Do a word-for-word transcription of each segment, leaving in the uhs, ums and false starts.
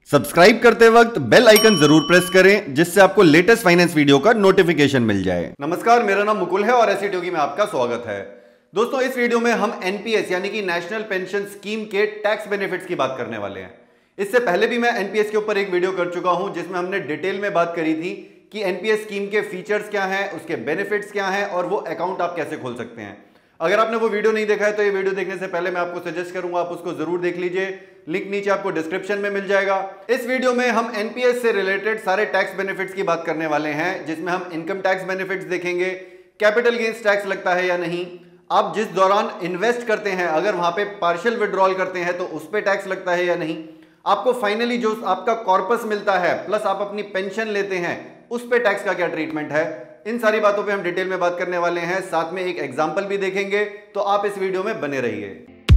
Subscribe करते वक्त bell icon जरूर प्रेस करें जिससे आपको लेटेस्ट फाइनेंस वीडियो का नोटिफिकेशन मिल जाए। नमस्कार, मेरा नाम मुकुल है और एसईटी योगी में आपका स्वागत है। दोस्तों, इस वीडियो में हम एनपीएस यानी कि नेशनल पेंशन स्कीम के टैक्स बेनिफिट्स की बात करने वाले हैं। इससे पहले भी मैं एनपीएस के ऊपर एक वीडियो कर चुका हूं जिसमें हमने डिटेल में बात करी थी कि एनपीएस स्कीम के फीचर्स क्या हैं, उसके बेनिफिट्स क्या हैं और वो अकाउंट आप कैसे खोल सकते हैं। अगर आपने वो वीडियो नहीं देखा है तो ये वीडियो देखने से पहले मैं आपको सजेस्ट करूंगा आप उसको जरूर देख लीजिए। लिंक नीचे आपको डिस्क्रिप्शन में मिल जाएगा। इस वीडियो में हम एनपीएस से रिलेटेड सारे टैक्स बेनिफिट्स की बात करने वाले हैं, जिसमें हम इनकम टैक्स बेनिफिट्स देखेंगे, कैपिटल गेन्स टैक्स लगता है या नहीं, आप जिस दौरान इन्वेस्ट करते हैं अगर वहां पे पार्शियल विड्रॉल करते हैं तो उस पर टैक्स लगता है या नहीं, आपको फाइनली जो आपका कॉर्पस मिलता है प्लस आप अपनी पेंशन लेते हैं उस पर टैक्स का क्या ट्रीटमेंट है, इन सारी बातों पे हम डिटेल में बात करने वाले हैं। साथ में एक एग्जांपल भी देखेंगे, तो आप इस वीडियो में बने रहिए।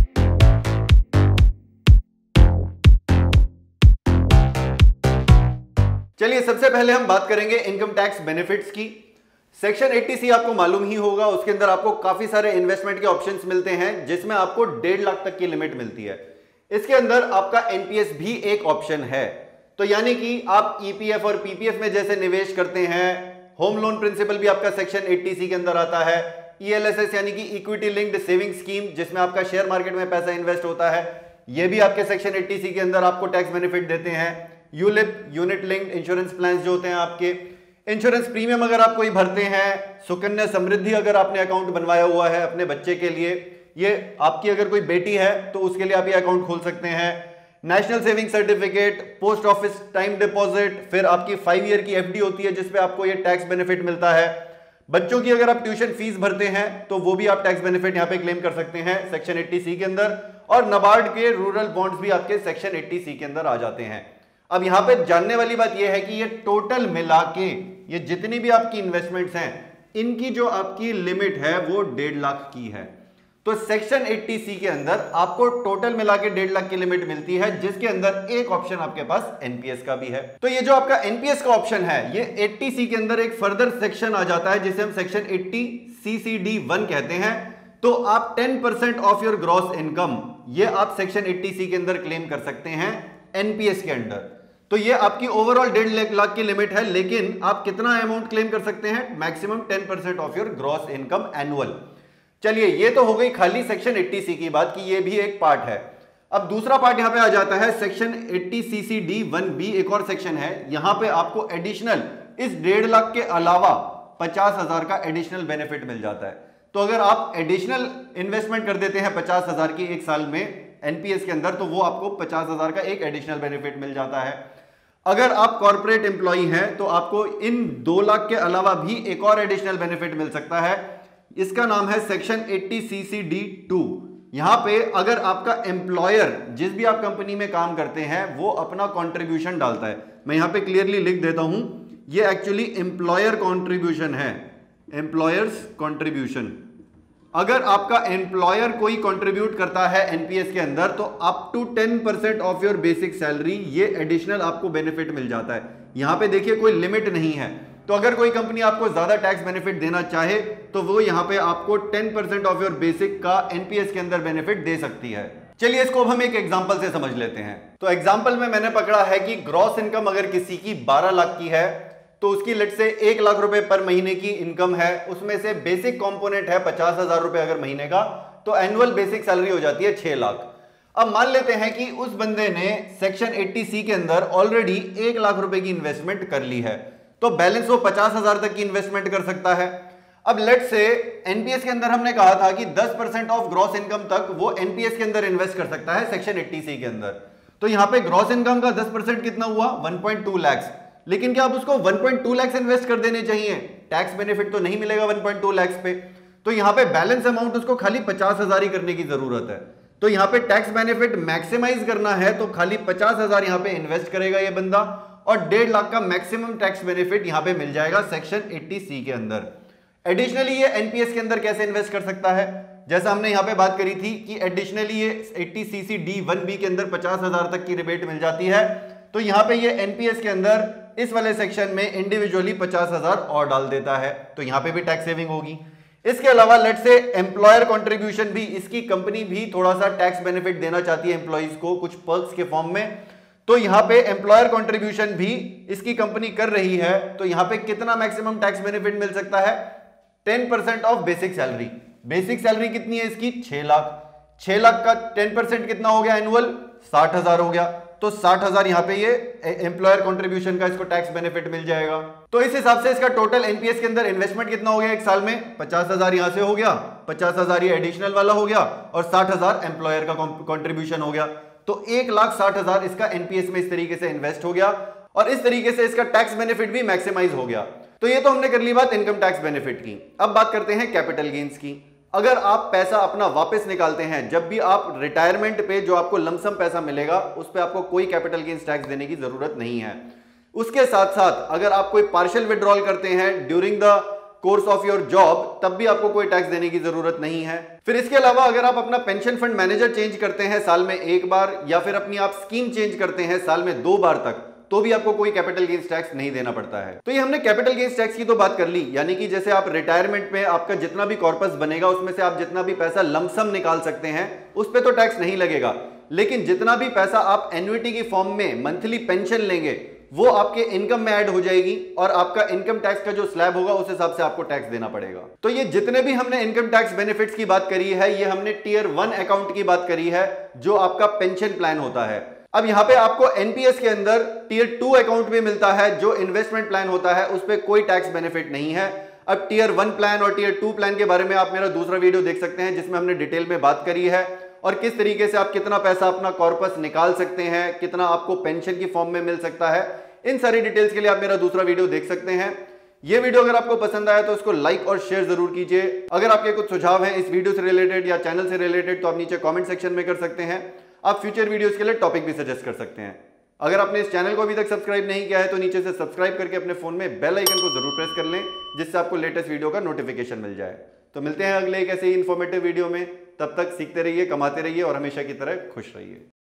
चलिए, सबसे पहले हम बात करेंगे इनकम टैक्स बेनिफिट्स की। सेक्शन अस्सी सी आपको मालूम ही होगा, उसके अंदर आपको काफी सारे इन्वेस्टमेंट के ऑप्शंस मिलते हैं जिसमें आपको डेढ़ लाख तक की लिमिट मिलती है। इसके अंदर आपका एनपीएस भी एक ऑप्शन है। तो यानी कि आप ईपीएफ और पीपीएफ में जैसे निवेश करते हैं, होम लोन प्रिंसिपल भी आपका सेक्शन अस्सी सी के अंदर आता है, ईएलएसएस यानी कि इक्विटी लिंक्ड सेविंग स्कीम जिसमें आपका शेयर मार्केट में पैसा इन्वेस्ट होता है, ये भी आपके सेक्शन अस्सी सी के अंदर आपको टैक्स बेनिफिट देते हैं। ULIP unit linked insurance plan जो होते हैं, आपके इंश्योरेंस प्रीमियम अगर आप कोई भरते हैं, सुकन्या समृद्धि अगर आपने अकाउंट बनवाया हुआ है अपने बच्चे के लिए, ये आपकी अगर कोई बेटी है तो उसके लिए आप ये अकाउंट खोल सकते हैं। National saving certificate, post office time deposit, फिर आपकी फाइव ईयर की एफडी होती है जिसपे आपको ये टैक्स बेनिफिट मिलता है। बच्चों की अगर आप ट्यूशन फीस भरते हैं तो वो भी आप टैक्स बेनिफिट यहाँ पे क्लेम कर सकते हैं सेक्शन अस्सी सी के अंदर। और नबार्ड के रूरल बॉन्ड्स भी आपके सेक्शन अस्सी सी के अंदर आ जाते हैं। अब यहाँ पे जानने वाली बात यह है कि ये टोटल मिला के ये जितनी भी आपकी इन्वेस्टमेंट्स हैं, इनकी जो आपकी लिमिट है वो डेढ़ लाख की है। तो सेक्शन अस्सी सी के अंदर आपको टोटल मिला के डेढ़ लाख की लिमिट मिलती है, जिसके अंदर एक ऑप्शन आपके पास एनपीएस का भी है। तो ये जो आपका एनपीएस का ऑप्शन है, ये अस्सी सी के अंदर एक फर्दर सेक्शन आ जाता है जिसे हम सेक्शन अस्सी सी सी डी वन कहते हैं। तो आप ten percent of your gross income ये आप सेक्शन अस्सी सी के अंदर क्लेम कर सकते हैं एनपीएस के अंडर। तो ये आपकी ओवरऑल डेढ़ लाख की लिमिट है, लेकिन आप कितना अमाउंट क्लेम कर सकते हैं? Maximum ten percent of your gross income annual. चलिए, ये तो हो गई खाली सेक्शन अस्सी सी की बात कि ये भी एक पार्ट है। अब दूसरा पार्ट यहां पे आ जाता है सेक्शन अस्सी C C D one B, एक और सेक्शन है। यहां पे आपको एडिशनल इस डेढ़ लाख के अलावा पचास हजार का एडिशनल बेनिफिट मिल जाता है। तो अगर आप एडिशनल इन्वेस्टमेंट कर देते हैं पचास हजार की एक साल में एनपीएस के अंदर, तो वो आपको पचास हजार का एक एडिशनल बेनिफिट मिल जाता है। अगर आप कॉर्पोरेट एम्प्लॉई हैं तो आपको इन दो लाख के अलावा भी एक और एडिशनल बेनिफिट मिल सकता है। इसका नाम है सेक्शन अस्सी सी सी डी टू। यहां पे अगर आपका एम्प्लॉयर जिस भी आप कंपनी में काम करते हैं वो अपना कंट्रीब्यूशन डालता है, मैं यहां पे क्लियरली लिख देता हूं, ये एक्चुअली एम्प्लॉयर कंट्रीब्यूशन है, एम्प्लॉयर्स कंट्रीब्यूशन। अगर आपका एम्प्लॉयर कोई कंट्रीब्यूट करता है एनपीएस के अंदर तो up to ten percent of your basic salary ये एडिशनल आपको बेनिफिट मिल जाता है। यहां पे देखिए कोई लिमिट नहीं है। तो अगर कोई कंपनी आपको ज्यादा टैक्स बेनिफिट देना चाहे तो वो यहां पे आपको ten percent of your basic का एनपीएस के अंदर बेनिफिट दे सकती है। चलिए, इसको हम एक एग्जांपल से समझ लेते हैं। तो एग्जांपल में मैंने पकड़ा है कि ग्रॉस इनकम अगर किसी की बारह लाख की है तो उसकी लेट से एक लाख रुपए पर महीने की इनकम है, उसमें से बेसिक कंपोनेंट है पचास हजार रुपए अगर महीने का, तो एनुअल बेसिक सैलरी हो जाती है छह लाख। अब मान लेते हैं कि उस बंदे ने सेक्शन अस्सी सी के अंदर ऑलरेडी एक लाख रुपए की इन्वेस्टमेंट कर ली है, तो बैलेंस वो पचास हजार तक की इन्वेस्टमेंट कर सकता है। अब लेट से एनपीएस के अंदर हमने कहा था कि दस परसेंट ऑफ ग्रॉस इनकम तक वो एनपीएस के अंदर इन्वेस्ट कर सकता है सेक्शन अस्सी सी के अंदर। तो यहां पे ग्रॉस इनकम का दस परसेंट कितना हुआ? One point two lakh. लेकिन क्या आप उसको one point two lakh invest कर देने चाहिए? टैक्स बेनिफिट तो नहीं मिलेगा वन पॉइंट टू लाख पे। तो यहां पे बैलेंस अमाउंट उसको खाली पचास हजार ही करने की जरूरत है। तो यहां पे टैक्स बेनिफिट मैक्सिमाइज करना है तो खाली पचास हजार यहां पे इन्वेस्ट करेगा ये बंदा, और डेढ़ लाख का मैक्सिमम टैक्स बेनिफिट यहां पे मिल जाएगा सेक्शन अस्सी सी के अंदर। एडिशनली ये एनपीएस के अंदर कैसे इन्वेस्ट कर सकता है? जैसा हमने यहां पे बात करी थी कि एडिशनली ये अस्सी C C D one B के अंदर पचास हजार तक की रिबेट मिल जाती है, तो यहां पे ये एनपीएस के अंदर इस वाले सेक्शन में इंडिविजुअली पचास हजार और डाल देता है, तो यहां पे भी टैक्स सेविंग होगी। इसके अलावा लेट से एम्प्लॉयर कंट्रीब्यूशन भी, इसकी कंपनी भी थोड़ा सा टैक्स बेनिफिट देना चाहती है एम्प्लॉइज को कुछ पर्क्स के फॉर्म में, तो यहां पे एम्प्लॉयर कंट्रीब्यूशन भी इसकी कंपनी कर रही है, तो यहां पे कितना मैक्सिमम टैक्स बेनिफिट मिल सकता है? Ten percent of basic salary. Basic salary कितनी है इसकी? छह लाख। छह लाख का टेन परसेंट कितना हो गया एनुअल? साठ हजार हो गया। तो साठ हजार यहां पे ये एम्प्लॉयर कंट्रीब्यूशन का इसको टैक्स बेनिफिट मिल जाएगा। तो इस हिसाब से इसका टोटल एनपीएस के अंदर इन्वेस्टमेंट कितना हो गया एक साल में? पचास हजार यहां से हो गया, पचास हजार ये एडिशनल वाला हो गया और साठ हजार एम्प्लॉयर का कंट्रीब्यूशन हो गया। तो एक लाख साठ हजार इसका एनपीएस में इस तरीके से इन्वेस्ट हो गया और इस तरीके से इसका टैक्स बेनिफिट भी मैक्सिमाइज हो गया। तो ये तो हमने कर ली बात इनकम टैक्स बेनिफिट की। अब बात करते हैं कैपिटल गेन्स की। अगर आप पैसा अपना वापस निकालते हैं, जब भी आप रिटायरमेंट पे जो आपको लमसम पैसा मिलेगा उस पे आपको कोई कैपिटल गेन्स टैक्स देने की जरूरत नहीं है। उसके साथ साथ अगर आप कोई पार्शियल विड्रॉल करते हैं during the course of your job, तब भी आपको कोई टैक्स देने की जरूरत नहीं है। फिर इसके अलावा अगर आप अपना पेंशन फंड मैनेजर चेंज करते हैं साल में एक बार, या फिर अपनी आप स्कीम चेंज करते हैं साल में दो बार तक, तो भी आपको कोई कैपिटल गेन्स टैक्स नहीं देना पड़ता है। तो ये हमने कैपिटल गेन्स टैक्स की तो बात कर ली, यानी कि जैसे आप रिटायरमेंट में आपका जितना भी कॉर्पस बनेगा उसमें से आप जितना भी पैसा लमसम निकाल सकते हैं उस पर तो टैक्स नहीं लगेगा। लेकिन जितना भी पैसा आप एन्युइटी की फॉर्म में मंथली पेंशन लेंगे वो आपके इनकम में ऐड हो जाएगी और आपका इनकम टैक्स का जो स्लैब होगा उस हिसाब से आपको टैक्स देना पड़ेगा। तो ये जितने भी हमने इनकम टैक्स बेनिफिट्स की बात करी है, ये हमने टीयर वन अकाउंट की बात करी है जो आपका पेंशन प्लान होता है। अब यहां पे आपको एनपीएस के अंदर टीयर टू अकाउंट भी मिलता है जो इन्वेस्टमेंट प्लान होता है, उस पर कोई टैक्स बेनिफिट नहीं है। अब टीयर वन प्लान और टीयर टू प्लान के बारे में आप मेरा दूसरा वीडियो देख सकते हैं जिसमें हमने डिटेल में बात करी है और किस तरीके से आप कितना पैसा अपना कॉर्पस निकाल सकते हैं, कितना आपको पेंशन की फॉर्म में मिल सकता है। इन सारी डिटेल्स के लिए आप मेरा दूसरा वीडियो देख सकते हैं। ये वीडियो अगर आपको पसंद आया तो इसको लाइक और शेयर जरूर कीजिए। अगर आपके कुछ सुझाव हैं इस वीडियो से रिलेटेड या चैनल से रिलेटेड तो आप नीचे कमेंट सेक्शन में कर सकते हैं। आप फ्यूचर वीडियोस के लिए टॉपिक भी सजेस्ट कर सकते हैं। अगर आपने इस चैनल को अभी तक सब्सक्राइब नहीं किया है तो नीचे से सब्सक्राइब करके अपने फोन में बेल आइकन को जरूर प्रेस कर लें, जिससे आपको लेटेस्ट वीडियो का नोटिफिकेशन मिल जाए। तो मिलते हैं अगले एक ऐसे ही इंफॉर्मेटिव वीडियो में। तब तक सीखते रहिए, कमाते रहिए और हमेशा की तरह खुश रहिए।